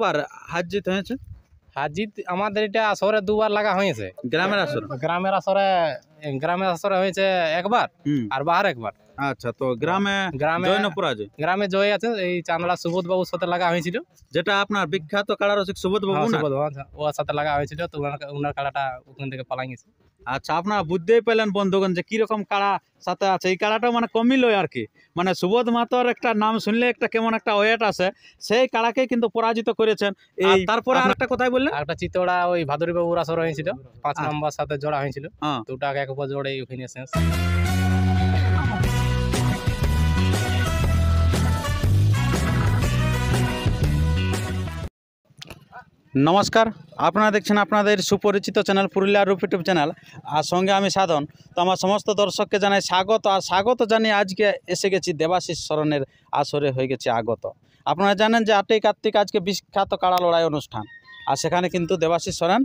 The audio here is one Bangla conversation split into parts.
বার হার জিত হয়েছে? হার জিত আমাদের এটা আসরে দুবার লাগা হয়েছে। গ্রামের আসর? গ্রামের আসরে হয়েছে একবার আর বাহার একবার। আচ্ছা, তো গ্রামে জয় না পরাজয়? গ্রামে জয় আছে, এই চান্দড়া সুবোধ বাবুর সাথে লাগা হয়েছিল, যেটা আপনার বিখ্যাত কাড়া রসিক সুবোধ বাবু না? ওর সাথে লাগা হয়েছিল, তো ওনার কাড়াটা ওখান থেকে পালাই গেছে। আচ্ছা, আপনারা বুঝতেই পেলেন বন্ধুগণ যে কিরকম কাড়া সাথে আছে। এই কাড়াটা মানে কমিল আর কি, মানে সুবোধ মাহাতোর একটা নাম শুনলে একটা কেমন একটা ওয়েট আছে, সেই কাড়াকে কিন্তু পরাজিত করেছেন। এই তারপরে আরেকটা কথাই বললেন, একটা চিতড়া ওই ভাদুরী বাবুর আসর হয়েছিল, 5 নম্বর সাথে জোড়া হয়েছিল, দুটাকে এক উপর জোড়ে ওখানে শেষ। নমস্কার, আপনারা দেখছেন আপনাদের সুপরিচিত চ্যানেল পুরুলিয়ার রূপ ইউটিউব চ্যানেল, আর সঙ্গে আমি সাধন। তো আমার সমস্ত দর্শককে জানাই স্বাগত, আর স্বাগত জানিয়ে আজকে এসে গেছি দেবাশিস শরণের আসরে হয়ে গেছে আগত। আপনারা জানেন যে 8ই কার্তিক আজকে বিখ্যাত কাড়া লড়াই অনুষ্ঠান, আর সেখানে কিন্তু দেবাশিস শরণ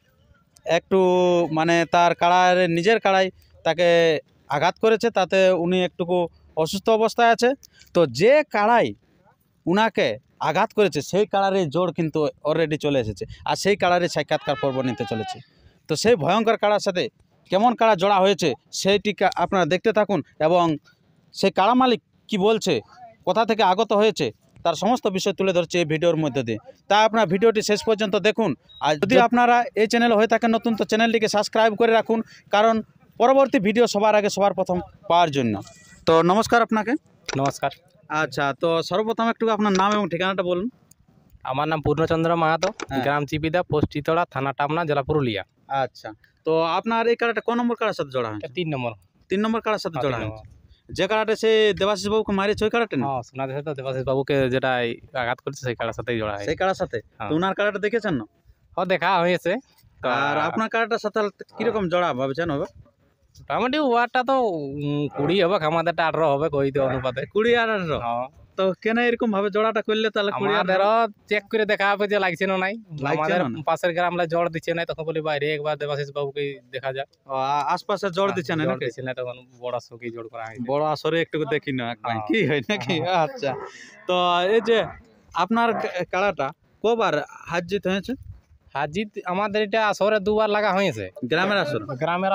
একটু মানে তার কাড়ার নিজের কাড়াই তাকে আঘাত করেছে, তাতে উনি একটুকু অসুস্থ অবস্থায় আছে। তো যে কাড়াই উনাকে আঘাত করেছে সেই কাড়ারের জোর কিন্তু অলরেডি চলে এসেছে, আর সেই কাড়ারের সাক্ষাৎকার পর্ব নিতে চলেছে। তো সেই ভয়ঙ্কর কাড়ার সাথে কেমন কাড়া জোড়া হয়েছে সেইটি আপনারা দেখতে থাকুন, এবং সেই কাড়া মালিক কি বলছে, কোথা থেকে আগত হয়েছে, তার সমস্ত বিষয় তুলে ধরছে এই ভিডিওর মধ্যে দিয়ে। তাই আপনারা ভিডিওটি শেষ পর্যন্ত দেখুন। আর যদি আপনারা এই চ্যানেল হয়ে থাকেন নতুন, তো চ্যানেলটিকে সাবস্ক্রাইব করে রাখুন, কারণ পরবর্তী ভিডিও সবার আগে সবার প্রথম পাওয়ার জন্য। তো নমস্কার আপনাকে। নমস্কার। আচ্ছা, তো সর্বপ্রথম একটু আপনার নাম এবং ঠিকানাটা বলুন। আমার নাম পূর্ণচন্দ্র মাহাতো, গ্রাম চিপিদা, পোস্ট চিতড়া, থানা টামনা, জেলা পুরুলিয়া। আচ্ছা, তো আপনার এই কাড়াটা কোন নম্বর কাড়ার সাথে জোড়া হয়েছে? 3 নম্বর কাড়ার সাথে জোড়া হয়েছে। যে কাড়াটা সে দেবাশিস বাবুকে মারিয়েছে ওই কাড়াটা? হ্যাঁ, শোনা যাচ্ছে তো দেবাশিস বাবুকে যেটা আঘাত করেছে সেই কাড়ার সাথেই জোড়া হয়েছে। সেই কাড়ার সাথে? তো ওনার কাড়াটা দেখেছেন না? হ্যাঁ, দেখা হয়েছে। আর আপনার কাড়াটার সাথে কিরকম জোড়া ভাবছেন হবে? মোটামুটি ওয়ারটা তো 20 হবে, আমাদেরটা 18 হবে, ওই অনুপাতে 20 আর 18। তো কেন এরকম ভাবে জোড়াটা করলে তাহলে? আমাদেরও চেক করে দেখা হবে যে লাগছে না নাই। আমাদের পাশের গ্রামে জড় দিচ্ছে না, তখন বলি বাইরে একবার দেবাশিস বাবুকে দেখা যাক। আশপাশে জড় দিচ্ছে না নাকি? তখন বড় আসরে জোড় করা হয়েছে। বড় আসরে একটু দেখি না কি হয় নাকি? আচ্ছা, তো এই যে আপনার কাড়াটা কবার হার জিত হয়েছে? হার জিত আমাদের এটা আসরে দুবার লাগা হয়েছে। গ্রামের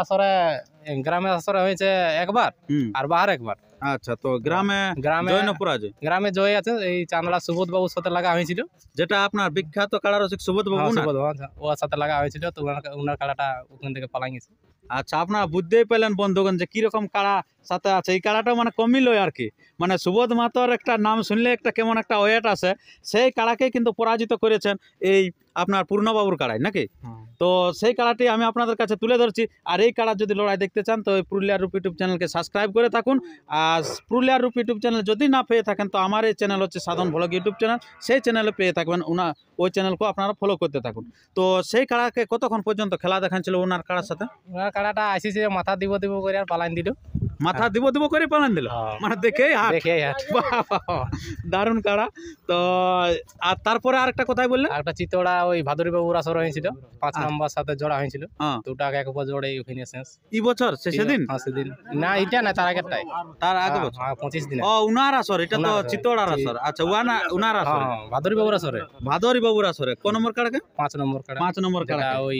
আসরে হয়েছে একবার আর বাহার একবার। আচ্ছা, তো গ্রামে জয় না পরাজয়? গ্রামে জয় আছে, এই চান্দড়া সুবোধ বাবুর সাথে লাগা হয়েছিল, যেটা আপনার বিখ্যাত কাড়া রসিক সুবোধ বাবু না? ওর সাথে লাগা হয়েছিল, তো ওনার কাড়াটা ওখান থেকে পালাই গেছে। আচ্ছা, আপনারা বুঝতেই পেলেন বন্ধুগণ যে কিরকম কাড়া সাথে আছে। এই কাড়াটা মানে কমিল আর কি, মানে সুবোধ মাহাতোর একটা নাম শুনলে একটা কেমন একটা ওয়েট আছে, সেই কাড়াকে কিন্তু পরাজিত করেছেন এই আপনার পূর্ণবাবুর কাড়াই নাকি? তো সেই কাড়াটি আমি আপনাদের কাছে তুলে ধরছি। আর এই কাড়া যদি লড়াই দেখতে চান তো এই পুরুলিয়ার রূপ ইউটিউব চ্যানেলকে সাবস্ক্রাইব করে থাকুন। আর পুরুলিয়ার রূপ ইউটিউব চ্যানেল যদি না পেয়ে থাকেন তো আমার এই চ্যানেল হচ্ছে সাধন ভ্লগ ইউটিউব চ্যানেল, সেই চ্যানেলে পেয়ে থাকবেন। ওই চ্যানেলকেও আপনারা ফলো করতে থাকুন। তো সেই কাড়াকে কতক্ষণ পর্যন্ত খেলা দেখাচ্ছিল ওনার কাড়ার সাথে? ওনার কাড়াটা আসিছে মাথা দিব করে আর পালাইন দিল। মাথা দিব করে পালান দিল, মানে দেখেই হাট। দারুণ কাড়া। তো আর তারপরে আরেকটা কথাই বললেন, একটা চিতড়া ওই ভাদুরী বাবুর আসর হয়েছিল, 5 নম্বর সাথে জোড়া হয়েছিল, দুটাকে এক উপর জোড়ে ওখানে শেষ। এই বছর সেদিন না, এটা না, তার আগেরটাই, তার আগে বছর 25 দিন। উনার আসর, এটা তো চিতড়ার আসর। আচ্ছা, উনার আসর ভাদুরী বাবুর আসরে। কোন নম্বর কাড়াকে? 5 নম্বর কাড়া। 5 নম্বর কাড়া ওই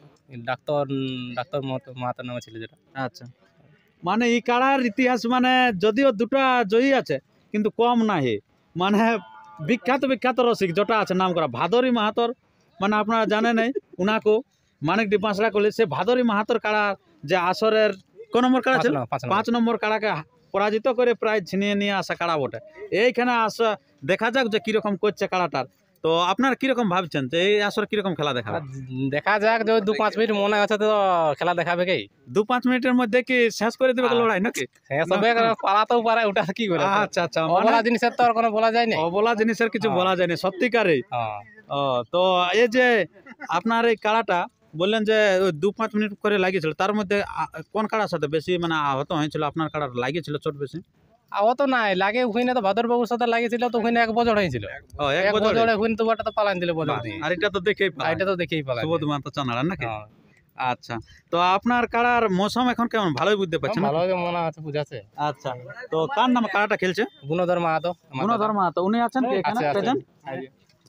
ডাক্তার মাহাতার নামে ছিল যেটা। আচ্ছা, মানে এই কাড়ার ইতিহাস মানে যদিও দুটা জয়ী আছে কিন্তু কম নাহি, মানে বিখ্যাত রসিক যেটা আছে নাম করা ভাদরী মাহাতোর, মানে আপনারা জানেন উনাকেও মানিকডি পাঁচড়া করলে সে ভাদরী মাহাতোর কাড়া যে আসরের কোন নম্বর কাড়া ছিল? 5 নম্বর কাড়াকে পরাজিত করে প্রায় ছিনিয়ে নিয়ে আসা কাড়া বটে। এইখানে আসা দেখা যাক যে কিরকম করছে কাড়াটার। তো আপনারা কিরকম ভাবছেন যে এই আসরে কিরকম খেলা দেখা যাক, যে 2-5 মিনিট মনে আছে তো খেলা দেখাবে কি? 2-5 মিনিটের মধ্যে কি শেষ করে দেবে লড়াই নাকি? শেষ হবে, পালাতেও পারে, ওটা কি করে? আচ্ছা, বলা জিনিসের তো আর কোনো বলা যায় না। অবলা জিনিসের কিছু বলা যায় না সত্যিকারেই। তো এই যে আপনার এই কাড়াটা বললেন যে 2-5 মিনিট করে লাগিয়েছিল, তার মধ্যে কোন কাড়ার সাথে বেশি মানে আহত হয়েছিল? আপনার কাড়ার লাগিয়েছিল চোট বেশি? আহত নাই লাগে, ওখানে তো ভাদর বাবুর সাথে লাগিয়েছিল, তো ওখানে 1 বছর হয়েছিল। 1 বছর ওখানে তো ওটা তো পালান দিল বছর দিয়ে। আর এটা তো দেখেই পালান সুবোধ মাহাতো চানাড়া নাকি? আচ্ছা, তো আপনার কাড়ার মৌসুম এখন কেমন? ভালোই বুঝতে পারছেন? ভালো মনে আছে, বুঝাছে। আচ্ছা, তো কার নামে কাড়াটা খেলছে? গুণধর মাহাতো। উনি আছেন কি এখানে প্রেজেন্ট?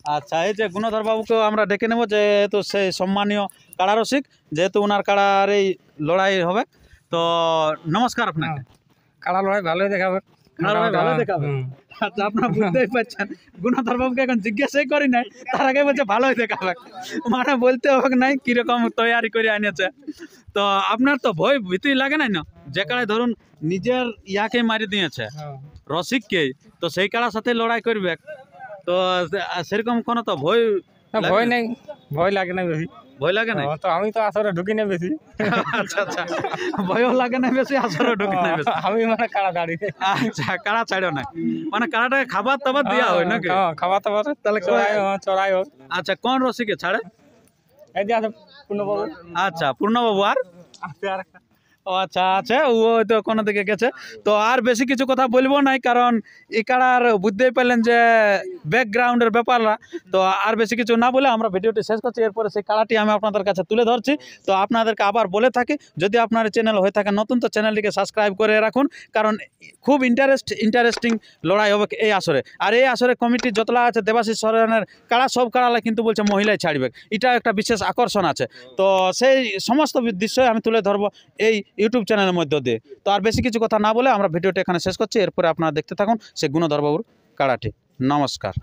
আচ্ছা, এই যে গুণধর বাবুকে আমরা ডেকে নেব, যেহেতু সেই সম্মানীয় কাড়া রসিক, যেহেতু ওনার কাড়ার এই লড়াই হবে। তো নমস্কার আপনাকে। কাড়া লড়াই ভালোই দেখাবে। কাড়া লড়াই ভালো দেখাবে। আচ্ছা, আপনারা বুঝতেই পারছেন গুণধর বাবুকে এখন জিজ্ঞাসাই করি নাই, তার আগে বলছে ভালোই দেখাবে, মানে বলতে হবে নাই কিরকম তৈয়ারি করে আনিয়েছে। তো আপনার তো ভয় ভীতি লাগে নাই না, যে কাড়ায় ধরুন নিজের ইয়াকে মারি দিয়েছে রসিককে, তো সেই কাড়ার সাথে লড়াই করবে, তো সেরকম কোনো তো ভয় ভয় নেই, ভয় লাগে না বেশি। ভয় লাগে না? তো আমি তো আসরে ঢুকি না বেশি। আচ্ছা আচ্ছা, ভয়ও লাগে না বেশি, আসরে ঢুকি না বেশি। আমি মানে কাড়া দাঁড়ি। আচ্ছা, কাড়া ছাড়ো না, মানে কাড়াটাকে খাবার টাবার দেওয়া হয় নাকি? খাবার টাবার তাহলে চড়াই হোক। আচ্ছা, কোন রসিকে ছাড়ে? এই যে আছে পূর্ণবাবু। আচ্ছা, পূর্ণবাবু। আর ও আচ্ছা আচ্ছা, ও তো কোনো দিকে গেছে। তো আর বেশি কিছু কথা বলবো নাই, কারণ এই কাড়ার বুঝতেই পারলেন যে ব্যাকগ্রাউন্ডের ব্যাপাররা। তো আর বেশি কিছু না বলে আমরা ভিডিওটি শেষ করছি। এরপরে সেই কাড়াটি আমি আপনাদের কাছে তুলে ধরছি। তো আপনাদেরকে আবার বলে থাকি, যদি আপনার চ্যানেল হয়ে থাকে নতুন, তো চ্যানেলটিকে সাবস্ক্রাইব করে রাখুন, কারণ খুব ইন্টারেস্টিং লড়াই হবে এই আসরে। আর এই আসরে কমিটি যতলা আছে দেবাশিস সরেনের কাড়া, সব কাড়ালা কিন্তু বলছে মহিলাই ছাড়বে, এটা একটা বিশেষ আকর্ষণ আছে। তো সেই সমস্ত দৃশ্যই আমি তুলে ধরবো এই ইউটিউব চ্যানেলের মধ্যে দিয়ে। তো আর বেশি কিছু কথা না বলে আমরা ভিডিওটা এখানে শেষ করছি। এরপরে আপনারা দেখতে থাকুন সে গুণধর বাবুর কাড়াটি। নমস্কার।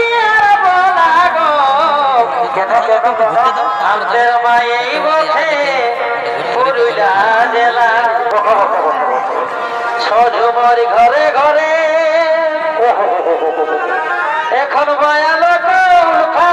ঘরে ঘরে এখন বয়াল